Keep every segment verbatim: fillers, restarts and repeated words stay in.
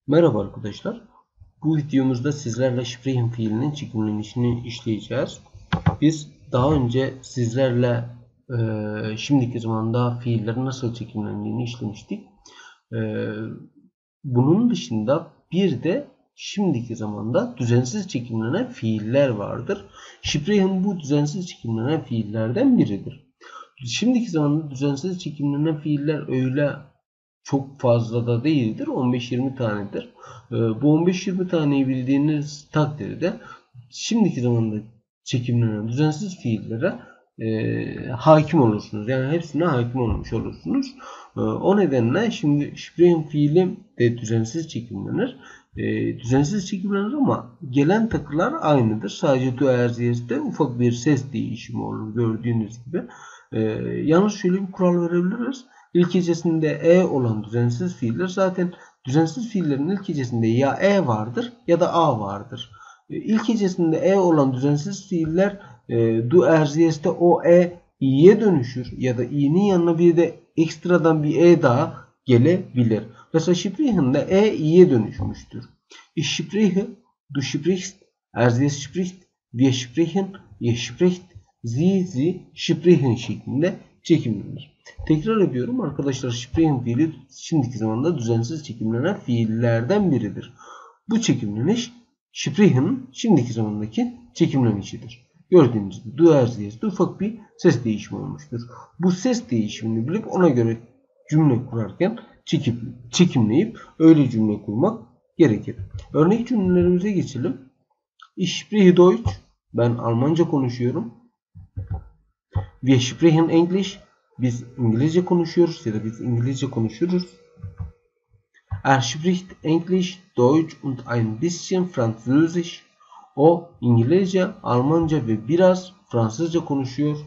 Merhaba arkadaşlar. Bu videomuzda sizlerle sprechen fiilinin çekimlenişini işleyeceğiz. Biz daha önce sizlerle e, şimdiki zamanda fiillerin nasıl çekimlendiğini işlemiştik. E, bunun dışında bir de şimdiki zamanda düzensiz çekimlenen fiiller vardır. Sprechen bu düzensiz çekimlenen fiillerden biridir. Şimdiki zamanda düzensiz çekimlenen fiiller öyle çok fazla da değildir. on beş yirmi tanedir. Bu on beş yirmi taneyi bildiğiniz takdirde şimdiki zamanda çekimlenen düzensiz fiillere e, hakim olursunuz. Yani hepsine hakim olmuş olursunuz. E, o nedenle şimdi sprechen fiili de düzensiz çekimlenir. E, düzensiz çekimlenir ama gelen takılar aynıdır. Sadece du erziyeste ufak bir ses değişimi olur gördüğünüz gibi. E, yalnız şöyle bir kural verebiliriz. İlk hecesinde e olan düzensiz fiiller zaten düzensiz fiillerin ilk hecesinde ya e vardır ya da a vardır. İlk hecesinde e olan düzensiz fiiller e, du erziyeste o e i'ye dönüşür ya da i'nin yanına bir de ekstradan bir e daha gelebilir. Mesela Sprechen'de e i'ye dönüşmüştür. Ich spreche, du sprichst, er spricht, wir sprechen, ihr spricht, sie, sie sprechen şeklinde çekimlenir. Tekrar ediyorum arkadaşlar, sprechen fiili şimdiki zamanda düzensiz çekimlenen fiillerden biridir. Bu çekimleniş sprechen şimdiki zamandaki çekimlenişidir. Gördüğünüz gibi du erziyeste ufak bir ses değişimi olmuştur. Bu ses değişimini bilip ona göre cümle kurarken çekip, çekimleyip öyle cümle kurmak gerekir. Örnek cümlelerimize geçelim. Ich spreche Deutsch. Ben Almanca konuşuyorum. Wir sprechen English. Biz İngilizce konuşuyoruz ya da biz İngilizce konuşuruz. Er spricht Englisch, Deutsch und ein bisschen Französisch. O İngilizce, Almanca ve biraz Fransızca konuşuyor.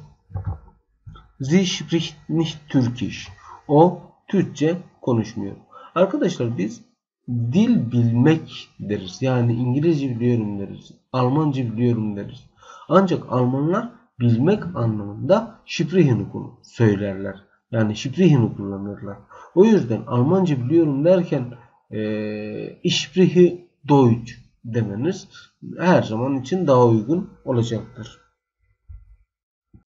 Sie spricht nicht Türkisch. O Türkçe konuşmuyor. Arkadaşlar biz dil bilmek deriz. Yani İngilizce biliyorum deriz. Almanca biliyorum deriz. Ancak Almanlar bilmek anlamında Sprechen'i söylerler. Yani Sprechen'i kullanırlar. O yüzden Almanca biliyorum derken e, Ich spreche Deutsch demeniz her zaman için daha uygun olacaktır.